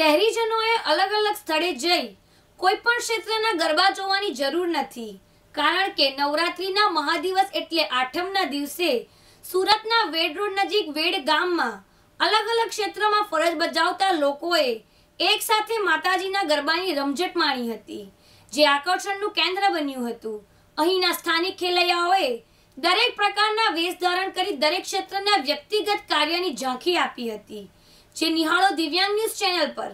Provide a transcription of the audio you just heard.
શહેરીજનોએ અલગ અલગ સ્થળે જઈ કોઈ પણ ક્ષેત્રના ગરબા જોવાની જરૂર નથી, કારણ કે નવરાત્રીના મહાદિવસ એટલે આઠમના દિવસે સુરતના વેડ રોડ નજીક વેડ ગામમાં અલગ અલગ ક્ષેત્રમાં ફરજ બજાવતા લોકોએ એક સાથે માતાજીના ગરબાની રમઝટ માણી હતી, જે આકર્ષણનું કેન્દ્ર બન્યું હતું. અહીંના સ્થાનિક ખેલૈયાઓએ દરેક પ્રકારના વેશ ધારણ કરી દરેક ક્ષેત્રના વ્યક્તિગત કાર્યની ઝાંખી આપી હતી, જે નિહાળો દિવ્યાંગ ન્યૂઝ ચેનલ પર.